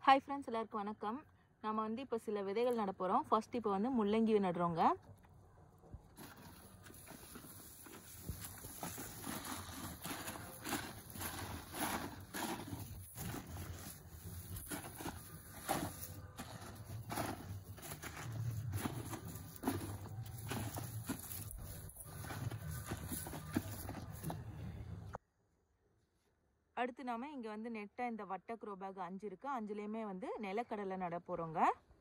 Hi friends, எல்லாருக்கும் வணக்கம். நம்ம வந்து இப்போ சில விதைகள் நட போகிறோம். ஃபர்ஸ்ட் இப்போ வந்து முள்ளங்கி நடுறோங்க. அடுத்து நாம இங்கே வந்து நெட்டை இந்த வட்ட க்ரோ பேக் 5 இருக்கு. 5லேயுமே வந்து நிலக்கடலை நட போகிறோங்க.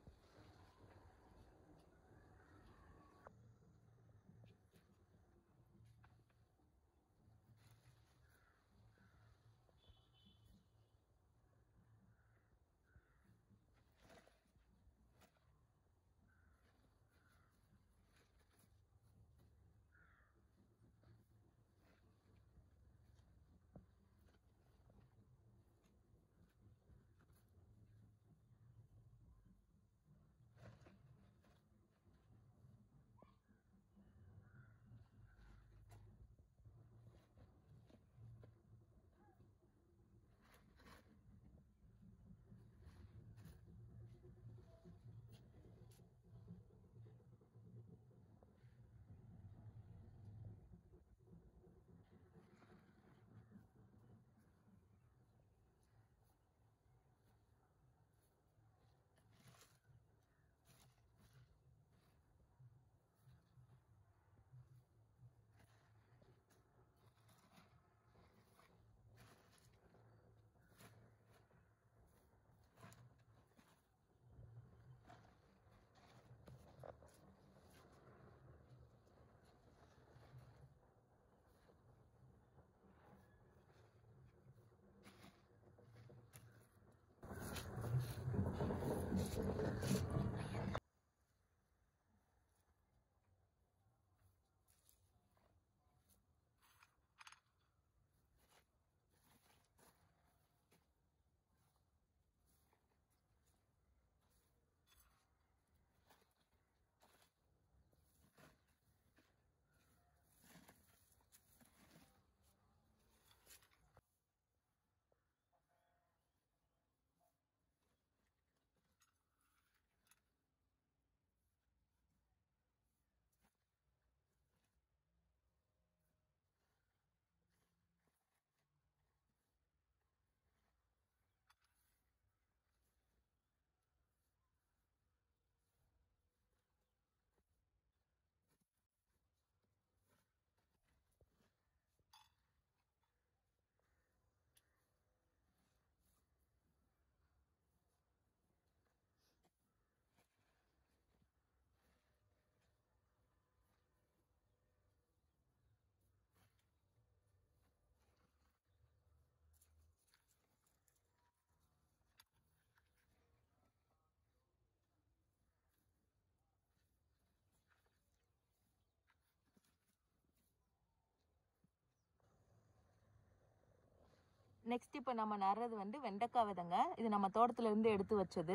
நெக்ஸ்ட் இப்போ நம்ம நடுறது வந்து வெண்டைக்காய் விதைங்க. இது நம்ம தோட்டத்துல இருந்து எடுத்து வச்சது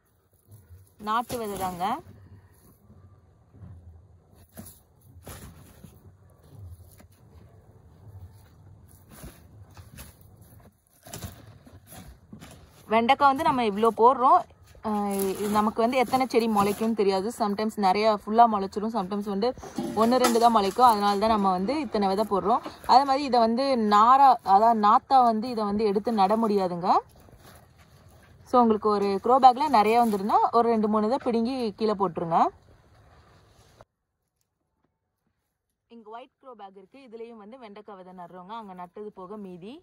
நாட்டு விதை தாங்க. வெண்டைக்காய் வந்து நம்ம இவ்வளோ போடுறோம். நமக்கு வந்து எத்தனை செடி முளைக்கும்னு தெரியாது. சம்டைம்ஸ் நிறைய ஃபுல்லாக முளைச்சிரும், சம்டைம்ஸ் வந்து 1-2 தான் முளைக்கும். அதனால தான் நம்ம வந்து இத்தனை விதை போடுறோம். அதே மாதிரி இதை வந்து நாத்தா வந்து இதை வந்து எடுத்து நட முடியாதுங்க. ஸோ உங்களுக்கு ஒரு க்ரோ பேக்ல நிறைய வந்துருந்தா ஒரு 2-3 இதை பிடுங்கி கீழே போட்டுருங்க. இங்கே ஒயிட் க்ரோ பேக் இருக்கு. இதுலேயும் வந்து வெண்டைக்காய் விதை நடுறோங்க. அங்கே நட்டது போக மீதி.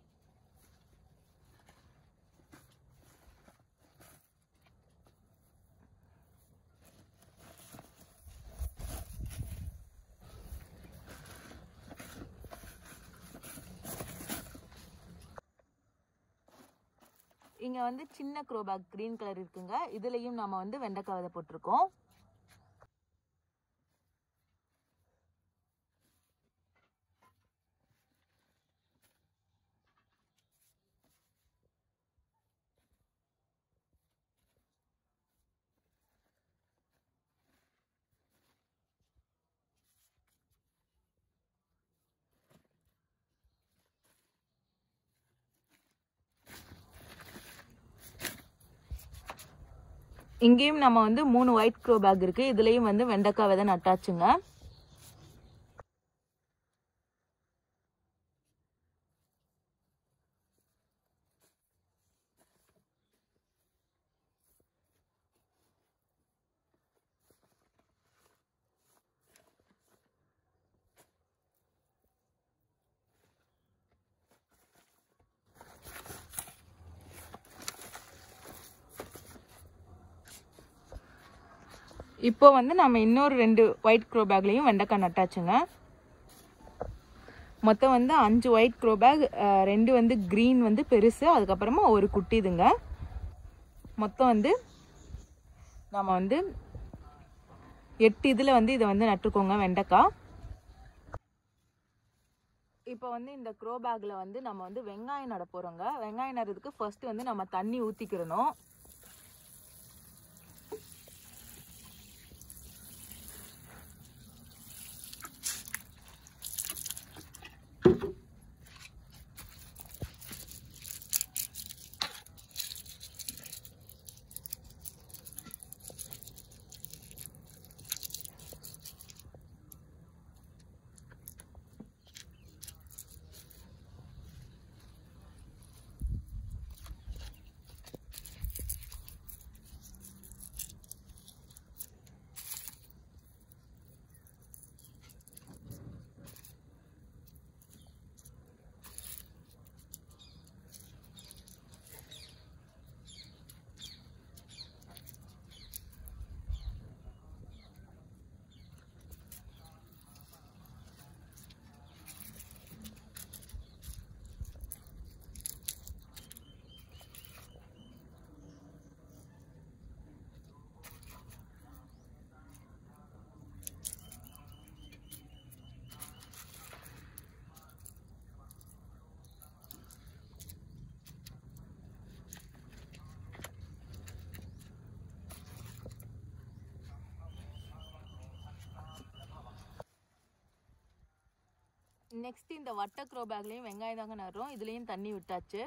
இங்கே வந்து சின்ன க்ரோ பேக் க்ரீன் கலர் இருக்குங்க. இதுலேயும் நம்ம வந்து வெண்டைக்காய் விதை போட்டிருக்கோம். இங்கேயும் நம்ம வந்து 3 ஒயிட் க்ரோ பேக் இருக்கு. இதுலயும் வந்து வெண்டைக்காய் விதை நட்டாச்சுங்க. இப்போ வந்து நம்ம இன்னொரு 2 ஒயிட் க்ரோ பேக்லையும் வெண்டைக்காய் நட்டாச்சுங்க. மொத்தம் வந்து 5 ஒயிட் க்ரோ பேக், 2 வந்து க்ரீன் வந்து பெருசு, அதுக்கப்புறமா ஒரு குட்டிதுங்க. மொத்தம் வந்து நம்ம வந்து 8 இதில் வந்து இதை வந்து நட்டுக்கோங்க வெண்டைக்காய். இப்போ வந்து இந்த க்ரோ பேக்கில் வந்து நம்ம வந்து வெங்காயம் நட போகிறோங்க. வெங்காயம் நடுறதுக்கு ஃபர்ஸ்ட் வந்து நம்ம தண்ணி ஊற்றிக்கிறணும். நெக்ஸ்ட் இந்த வட்ட க்ரோ பேக்லையும் வெங்காயம் தாங்க நடுறோம். இதுலேயும் தண்ணி விட்டாச்சு.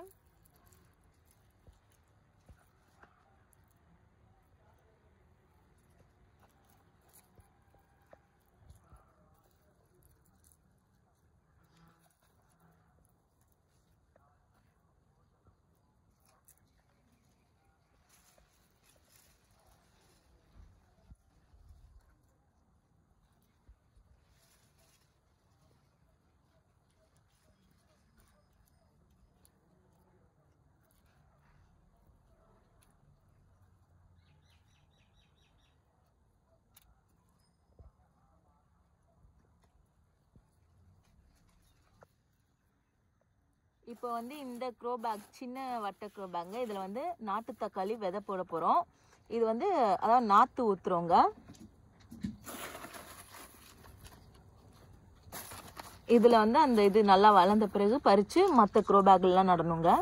இப்போ வந்து இந்த க்ரோ பேக் சின்ன வட்ட க்ரோ பேங்க, இதில் வந்து நாட்டு தக்காளி விதை போட போகிறோம். இது வந்து அதாவது நாற்று ஊற்றுறோங்க. இதில் வந்து அந்த இது நல்லா வளர்ந்த பிறகு பறித்து மற்ற க்ரோ பேக்லாம் நடணுங்க.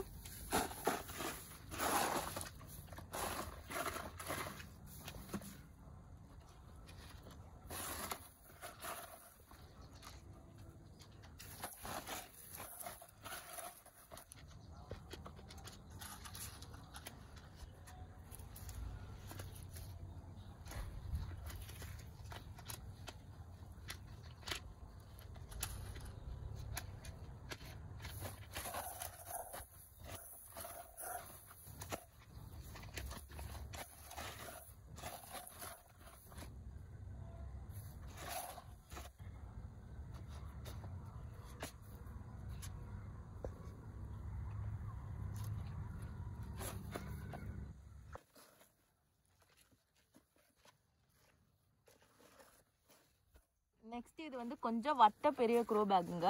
நெக்ஸ்ட் இது வந்து கொஞ்சம் வட்ட பெரிய க்ரோ பேக்குங்க.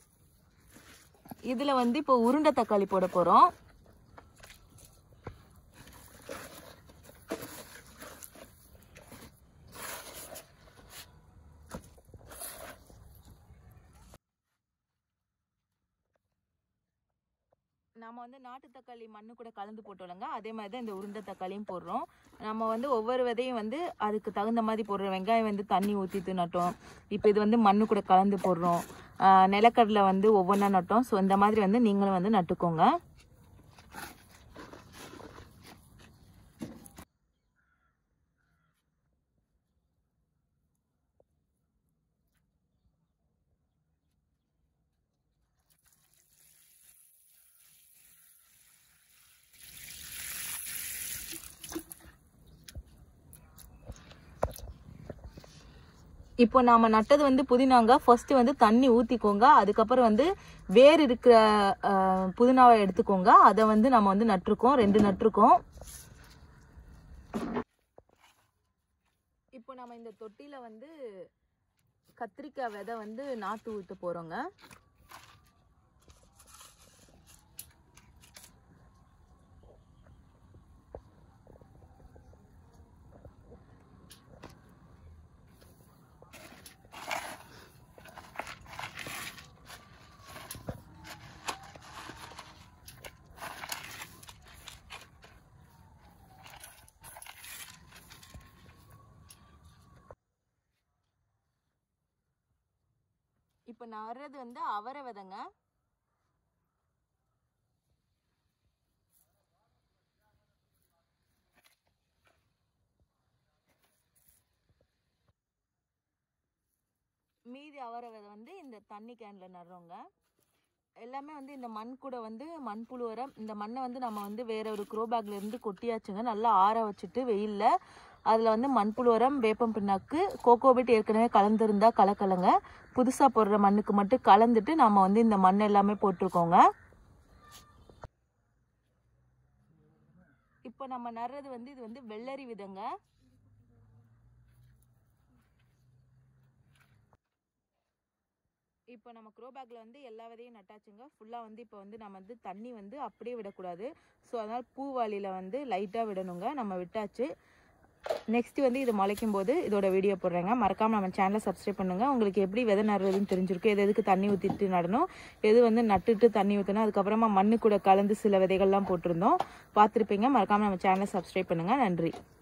இதுல வந்து இப்போ உருண்டை தக்காளி போட போறோம். நம்ம வந்து நாட்டு தக்காளி மண்ணு கூட கலந்து போட்டோம்லங்க, அதே மாதிரி தான் இந்த உருண்டை தக்காளியும் போடுறோம். நம்ம வந்து ஒவ்வொரு விதையும் வந்து அதுக்கு தகுந்த மாதிரி போடுறோம். வெங்காயம் வந்து தண்ணி ஊற்றிட்டு நட்டோம். இப்போ இது வந்து மண்ணு கூட கலந்து போடுறோம். நிலக்கடலை வந்து ஒவ்வொன்றா நட்டோம். ஸோ இந்த மாதிரி வந்து நீங்களும் வந்து நட்டுக்கோங்க. இப்போ நாம நட்டது வந்து புதினாங்க. ஃபர்ஸ்ட் வந்து தண்ணி ஊத்திக்கோங்க. அதுக்கப்புறம் வந்து வேர் இருக்கிற புதினாவை எடுத்துக்கோங்க. அதை வந்து நம்ம வந்து நட்டுருக்கோம், 2 நட்டுருக்கோம். இப்போ நம்ம இந்த தொட்டியில வந்து கத்திரிக்காய் விதை வந்து நாத்து ஊத்த போறோங்க. இப்போ நடுறது வந்து அவரை விதைங்க. மீதி அவரை விதை வந்து இந்த தண்ணி கேன்ல நடுறோங்க. எல்லாமே வந்து இந்த மண் கூட வந்து மண்புழு உரம். இந்த மண்ணை வந்து நம்ம வந்து வேற ஒரு க்ரோ பேக்ல இருந்து கொட்டியாச்சுங்க. நல்லா ஆற வச்சுட்டு வெயில்ல அதில் வந்து மண்புழு உரம், வேப்பம் பிண்ணாக்கு, கோகோபிட் ஏற்கனவே கலந்துருந்தா கலக்கலங்க. புதுசாக போடுற மண்ணுக்கு மட்டும் கலந்துட்டு நம்ம வந்து இந்த மண் எல்லாமே போட்டிருக்கோங்க. இப்போ நம்ம நடுறது வந்து இது வந்து வெள்ளரி விதைங்க. இப்போ நம்ம க்ரோ பேக்கில் வந்து எல்லா விதையும் நட்டாச்சுங்க. ஃபுல்லாக வந்து இப்போ வந்து நம்ம வந்து தண்ணி வந்து அப்படியே விடக்கூடாது. ஸோ அதனால் பூவாளியில் வந்து லைட்டாக விடணுங்க. நம்ம விட்டாச்சு. நெக்ஸ்ட் வந்து இது முளைக்கும் போது இதோட வீடியோ போடுறேங்க. மறக்காமல் நம்ம சேனலை சப்ஸ்கிரைப் பண்ணுங்கள். உங்களுக்கு எப்படி விதை நடுறதுன்னு தெரிஞ்சிருக்கு. எதுக்கு தண்ணி ஊற்றிட்டு நடணும், எது வந்து நட்டுட்டு தண்ணி ஊற்றணும், அதுக்கப்புறமா மண்ணு கூட கலந்து சில விதைகள்லாம் போட்டிருந்தோம், பார்த்துருப்பீங்க. மறக்காமல் நம்ம சேனலை சப்ஸ்கிரைப் பண்ணுங்கள். நன்றி.